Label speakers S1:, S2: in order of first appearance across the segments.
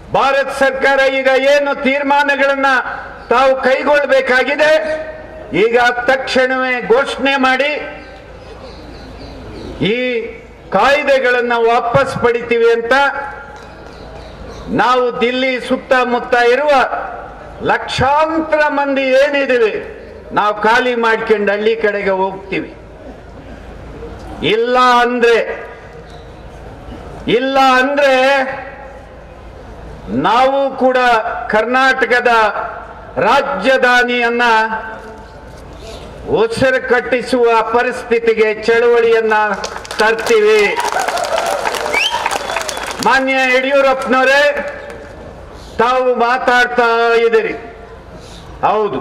S1: ಭಾರತ ಸರ್ಕಾರ ಈಗ ಏನು ತೀರ್ಮಾನಗಳನ್ನ ತಾವು ಕೈಗೊಳ್ಳಬೇಕಾಗಿದೆ, ಈಗ ತಕ್ಷಣವೇ ಘೋಷಣೆ ಮಾಡಿ ಈ ಕಾಯ್ದೆಗಳನ್ನು ವಾಪಸ್ ಪಡಿತೀವಿ ಅಂತ ನಾವು ದಿಲ್ಲಿ ಸುತ್ತಮುತ್ತ ಇರುವ ಲಕ್ಷಾಂತರ ಮಂದಿ ಏನಿದ್ದೀವಿ ನಾವು ಖಾಲಿ ಮಾಡ್ಕೊಂಡು ಹಳ್ಳಿ ಕಡೆಗೆ ಹೋಗ್ತೀವಿ. ಇಲ್ಲ ಅಂದ್ರೆ ನಾವು ಕೂಡ ಕರ್ನಾಟಕದ ರಾಜಧಾನಿಯನ್ನ ಉಸಿರು ಕಟ್ಟಿಸುವ ಪರಿಸ್ಥಿತಿಗೆ ಚಳವಳಿಯನ್ನ ತರ್ತೀವಿ. ಮಾನ್ಯ ಯಡಿಯೂರಪ್ಪನವರೇ, ತಾವು ಮಾತಾಡ್ತಾ ಇದ್ದೀರಿ. ಹೌದು,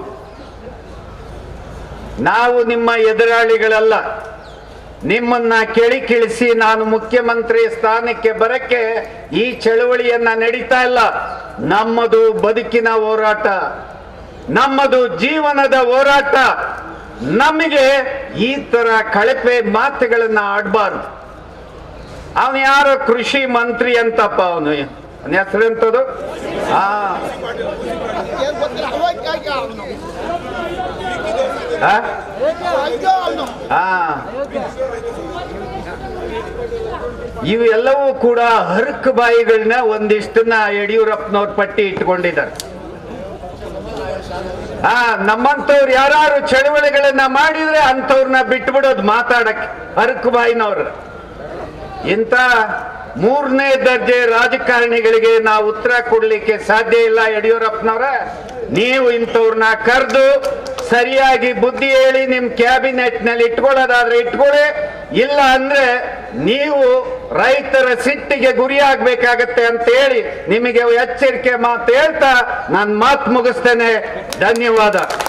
S1: ನಾವು ನಿಮ್ಮ ಎದುರಾಳಿಗಳಲ್ಲ. ನಿಮ್ಮನ್ನ ಕೆಳಿಕಿಳಿಸಿ ನಾನು ಮುಖ್ಯಮಂತ್ರಿ ಸ್ಥಾನಕ್ಕೆ ಬರಕ್ಕೆ ಈ ಚಳವಳಿಯನ್ನ ನಡೀತಾ ಇಲ್ಲ. ನಮ್ಮದು ಬದುಕಿನ ಹೋರಾಟ, ನಮ್ಮದು ಜೀವನದ ಹೋರಾಟ. ನಮಗೆ ಈ ತರ ಕಳಪೆ ಮಾತುಗಳನ್ನ ಆಡಬಾರ್ದು. ಅವನು ಯಾರೋ ಕೃಷಿ ಮಂತ್ರಿ ಅಂತಪ್ಪ, ಅವನ ಹೆಸರೆಂತದು? ಇವೆಲ್ಲವೂ ಕೂಡ ಹರಕ್ ಬಾಯಿಗಳನ್ನ ಒಂದಿಷ್ಟನ್ನ ಯಡಿಯೂರಪ್ಪನವ್ರ ಪಟ್ಟಿ ಇಟ್ಕೊಂಡಿದ್ದಾರೆ. ನಮ್ಮಂತವ್ರು ಯಾರು ಚಳವಳಿಗಳನ್ನ ಮಾಡಿದ್ರೆ ಅಂತವ್ರನ್ನ ಬಿಟ್ಬಿಡೋದು ಮಾತಾಡಕ್ಕೆ ಹರಕ್ ಬಾಯಿನವ್ರು. ಇಂಥ ಮೂರನೇ ದರ್ಜೆ ರಾಜಕಾರಣಿಗಳಿಗೆ ನಾವು ಉತ್ತರ ಕೊಡ್ಲಿಕ್ಕೆ ಸಾಧ್ಯ ಇಲ್ಲ. ಯಡಿಯೂರಪ್ಪನವ್ರ, ನೀವು ಇಂಥವ್ರನ್ನ ಕರೆದು ಸರಿಯಾಗಿ ಬುದ್ಧಿ ಹೇಳಿ ನಿಮ್ ಕ್ಯಾಬಿನೆಟ್ ನಲ್ಲಿ ಇಟ್ಕೊಳ್ಳೋದಾದ್ರೆ ಇಟ್ಕೊಳ್ಳಿ, ಇಲ್ಲ ಅಂದ್ರೆ ನೀವು ರೈತರ ಸಿಟ್ಟಿಗೆ ಗುರಿ ಆಗ್ಬೇಕಾಗತ್ತೆ ಅಂತ ಹೇಳಿ ನಿಮಗೆ ಎಚ್ಚರಿಕೆ ಮಾತು ಹೇಳ್ತಾ ನಾನು ಮಾತು ಮುಗಿಸ್ತೇನೆ. ಧನ್ಯವಾದ.